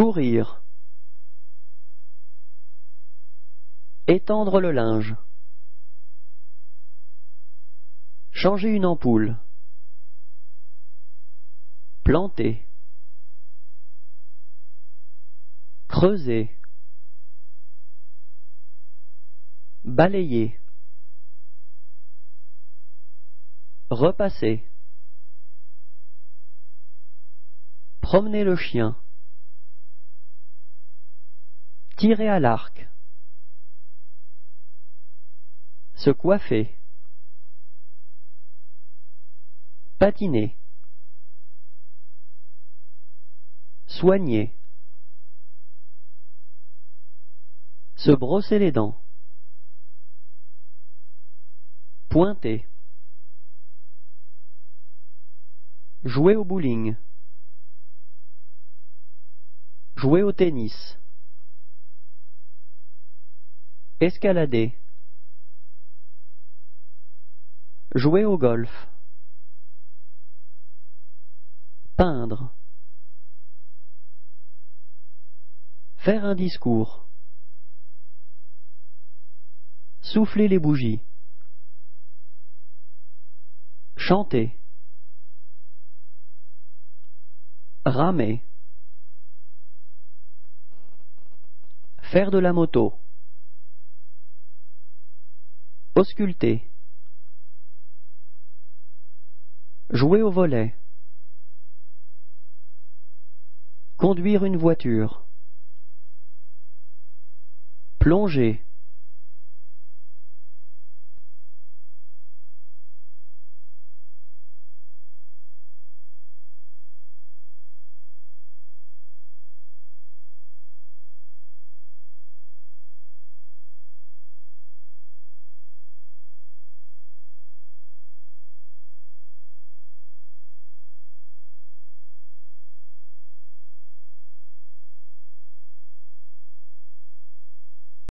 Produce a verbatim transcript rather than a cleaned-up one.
Courir. Étendre le linge. Changer une ampoule. Planter. Creuser. Balayer. Repasser. Promener le chien. Tirer à l'arc. Se coiffer. Patiner. Soigner. Se brosser les dents. Pointer. Jouer au bowling. Jouer au tennis. Escalader. Jouer au golf. Peindre. Faire un discours. Souffler les bougies. Chanter. Ramer. Faire de la moto. Ausculter. Jouer au volet. Conduire une voiture. Plonger.